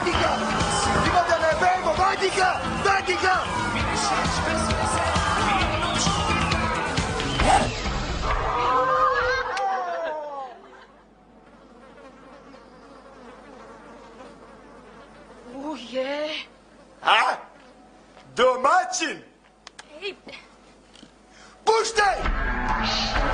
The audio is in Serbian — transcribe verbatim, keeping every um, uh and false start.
Vadica! Ti va bene, fermo, Vadica! Vadica! Uje! A? Domaćin! Ej! Puštaj!